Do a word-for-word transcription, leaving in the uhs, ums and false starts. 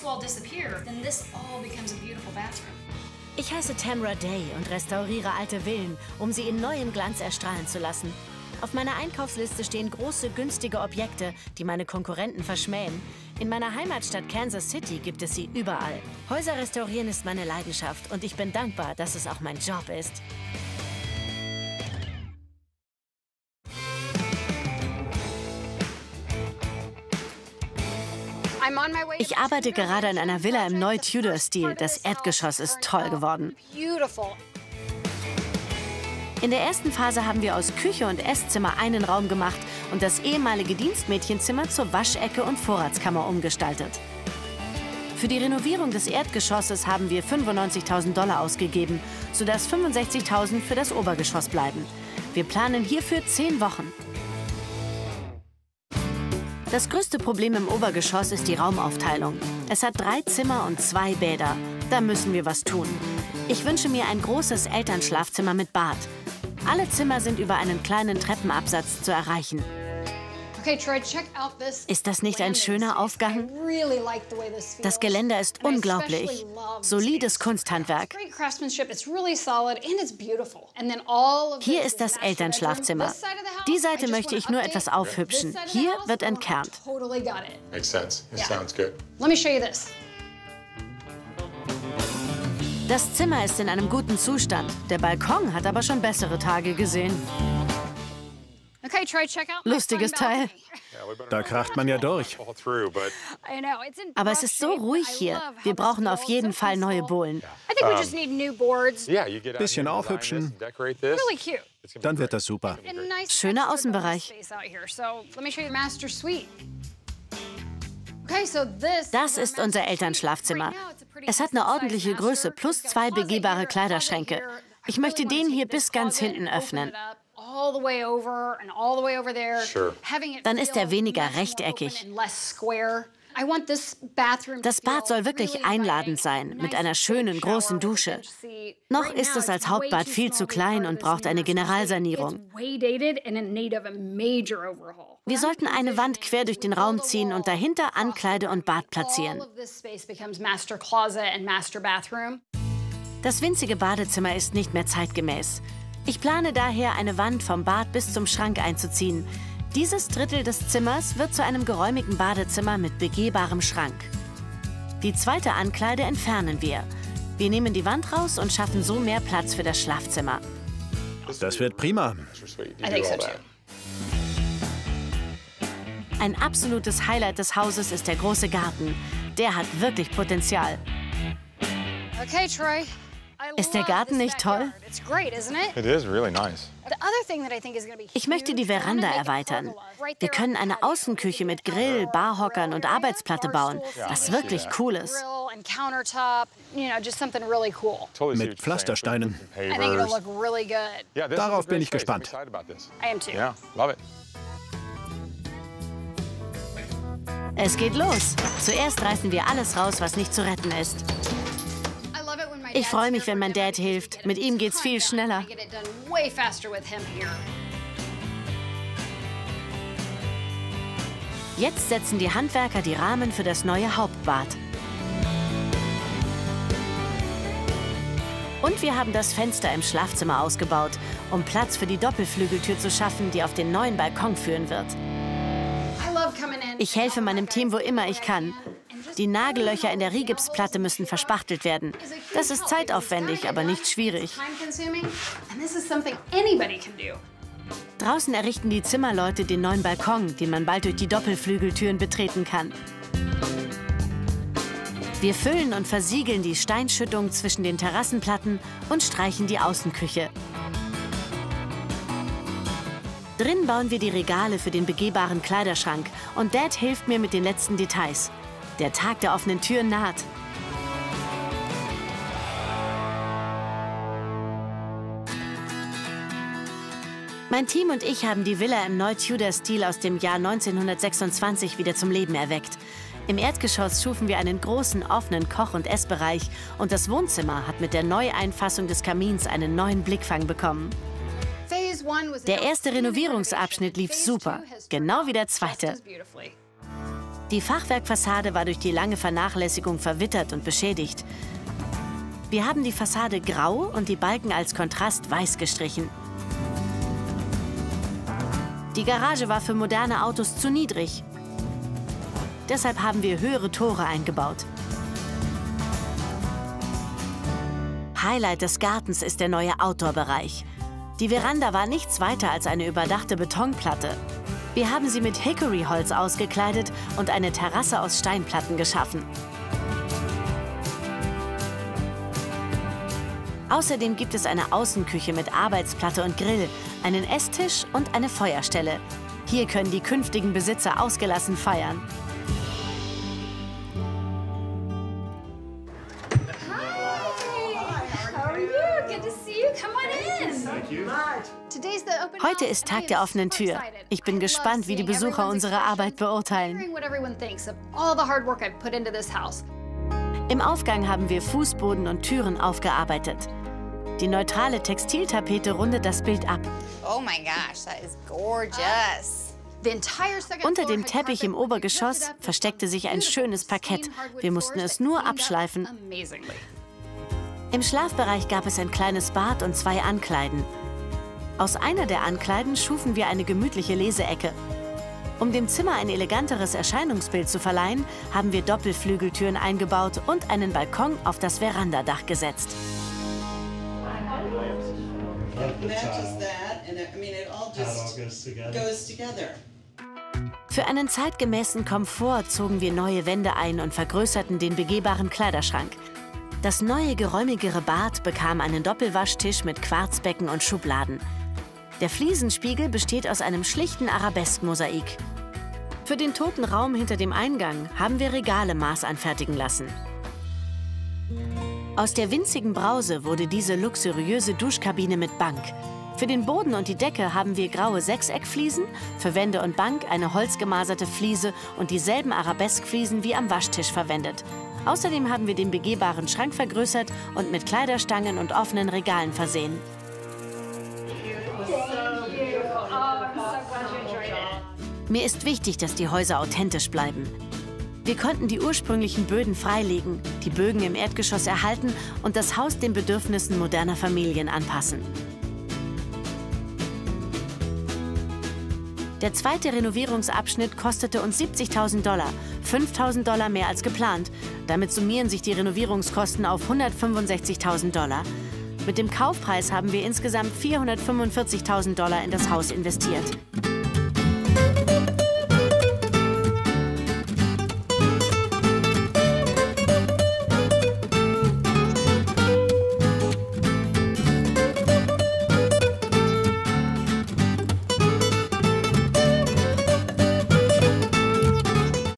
Ich heiße Tamra Day und restauriere alte Villen, um sie in neuem Glanz erstrahlen zu lassen. Auf meiner Einkaufsliste stehen große, günstige Objekte, die meine Konkurrenten verschmähen. In meiner Heimatstadt Kansas City gibt es sie überall. Häuser restaurieren ist meine Leidenschaft und ich bin dankbar, dass es auch mein Job ist. Ich arbeite gerade in einer Villa im Neu-Tudor-Stil. Das Erdgeschoss ist toll geworden. In der ersten Phase haben wir aus Küche und Esszimmer einen Raum gemacht und das ehemalige Dienstmädchenzimmer zur Waschecke und Vorratskammer umgestaltet. Für die Renovierung des Erdgeschosses haben wir fünfundneunzigtausend Dollar ausgegeben, sodass fünfundsechzigtausend für das Obergeschoss bleiben. Wir planen hierfür zehn Wochen. Das größte Problem im Obergeschoss ist die Raumaufteilung. Es hat drei Zimmer und zwei Bäder. Da müssen wir was tun. Ich wünsche mir ein großes Elternschlafzimmer mit Bad. Alle Zimmer sind über einen kleinen Treppenabsatz zu erreichen. Ist das nicht ein schöner Aufgang? Das Geländer ist unglaublich. Solides Kunsthandwerk. Hier ist das Elternschlafzimmer. Die Seite möchte ich nur etwas aufhübschen. Hier wird entkernt. Das Zimmer ist in einem guten Zustand. Der Balkon hat aber schon bessere Tage gesehen. Lustiges Teil. Da kracht man ja durch. Aber es ist so ruhig hier. Wir brauchen auf jeden Fall neue Bohlen. Bisschen aufhübschen. Dann wird das super. Schöner Außenbereich. Das ist unser Elternschlafzimmer. Es hat eine ordentliche Größe plus zwei begehbare Kleiderschränke. Ich möchte den hier bis ganz hinten öffnen. Dann ist er weniger rechteckig. Das Bad soll wirklich einladend sein, mit einer schönen, großen Dusche. Noch ist es als Hauptbad viel zu klein und braucht eine Generalsanierung. Wir sollten eine Wand quer durch den Raum ziehen und dahinter Ankleide und Bad platzieren. Das winzige Badezimmer ist nicht mehr zeitgemäß. Ich plane daher, eine Wand vom Bad bis zum Schrank einzuziehen. Dieses Drittel des Zimmers wird zu einem geräumigen Badezimmer mit begehbarem Schrank. Die zweite Ankleide entfernen wir. Wir nehmen die Wand raus und schaffen so mehr Platz für das Schlafzimmer. Das wird prima. Ein absolutes Highlight des Hauses ist der große Garten. Der hat wirklich Potenzial. Okay, Troy. Ist der Garten nicht toll? Ich möchte die Veranda erweitern. Wir können eine Außenküche mit Grill, Barhockern und Arbeitsplatte bauen, was wirklich cool ist. Mit Pflastersteinen. Darauf bin ich gespannt. Es geht los. Zuerst reißen wir alles raus, was nicht zu retten ist. Ich freue mich, wenn mein Dad hilft. Mit ihm geht's viel schneller. Jetzt setzen die Handwerker die Rahmen für das neue Hauptbad. Und wir haben das Fenster im Schlafzimmer ausgebaut, um Platz für die Doppelflügeltür zu schaffen, die auf den neuen Balkon führen wird. Ich helfe meinem Team, wo immer ich kann. Die Nagellöcher in der Rigipsplatte müssen verspachtelt werden. Das ist zeitaufwendig, aber nicht schwierig. Draußen errichten die Zimmerleute den neuen Balkon, den man bald durch die Doppelflügeltüren betreten kann. Wir füllen und versiegeln die Steinschüttung zwischen den Terrassenplatten und streichen die Außenküche. Drin bauen wir die Regale für den begehbaren Kleiderschrank und Dad hilft mir mit den letzten Details. Der Tag der offenen Türen naht. Mein Team und ich haben die Villa im Neu-Tudor-Stil aus dem Jahr neunzehnhundertsechsundzwanzig wieder zum Leben erweckt. Im Erdgeschoss schufen wir einen großen, offenen Koch- und Essbereich und das Wohnzimmer hat mit der Neueinfassung des Kamins einen neuen Blickfang bekommen. Der erste Renovierungsabschnitt lief super, genau wie der zweite. Die Fachwerkfassade war durch die lange Vernachlässigung verwittert und beschädigt. Wir haben die Fassade grau und die Balken als Kontrast weiß gestrichen. Die Garage war für moderne Autos zu niedrig. Deshalb haben wir höhere Tore eingebaut. Highlight des Gartens ist der neue Outdoor-Bereich. Die Veranda war nichts weiter als eine überdachte Betonplatte. Wir haben sie mit Hickory-Holz ausgekleidet und eine Terrasse aus Steinplatten geschaffen. Außerdem gibt es eine Außenküche mit Arbeitsplatte und Grill, einen Esstisch und eine Feuerstelle. Hier können die künftigen Besitzer ausgelassen feiern. Heute ist Tag der offenen Tür. Ich bin gespannt, wie die Besucher unsere Arbeit beurteilen. Im Aufgang haben wir Fußboden und Türen aufgearbeitet. Die neutrale Textiltapete rundet das Bild ab. Oh my gosh, that is gorgeous. Unter dem Teppich im Obergeschoss versteckte sich ein schönes Parkett. Wir mussten es nur abschleifen. Im Schlafbereich gab es ein kleines Bad und zwei Ankleiden. Aus einer der Ankleiden schufen wir eine gemütliche Leseecke. Um dem Zimmer ein eleganteres Erscheinungsbild zu verleihen, haben wir Doppelflügeltüren eingebaut und einen Balkon auf das Verandadach gesetzt. Für einen zeitgemäßen Komfort zogen wir neue Wände ein und vergrößerten den begehbaren Kleiderschrank. Das neue, geräumigere Bad bekam einen Doppelwaschtisch mit Quarzbecken und Schubladen. Der Fliesenspiegel besteht aus einem schlichten Arabeskmosaik. Für den toten Raum hinter dem Eingang haben wir Regale maßanfertigen lassen. Aus der winzigen Brause wurde diese luxuriöse Duschkabine mit Bank. Für den Boden und die Decke haben wir graue Sechseckfliesen, für Wände und Bank eine holzgemaserte Fliese und dieselben Arabeskfliesen wie am Waschtisch verwendet. Außerdem haben wir den begehbaren Schrank vergrößert und mit Kleiderstangen und offenen Regalen versehen. Mir ist wichtig, dass die Häuser authentisch bleiben. Wir konnten die ursprünglichen Böden freilegen, die Bögen im Erdgeschoss erhalten und das Haus den Bedürfnissen moderner Familien anpassen. Der zweite Renovierungsabschnitt kostete uns siebzigtausend Dollar, fünftausend Dollar mehr als geplant. Damit summieren sich die Renovierungskosten auf hundertfünfundsechzigtausend Dollar. Mit dem Kaufpreis haben wir insgesamt vierhundertfünfundvierzigtausend Dollar in das Haus investiert.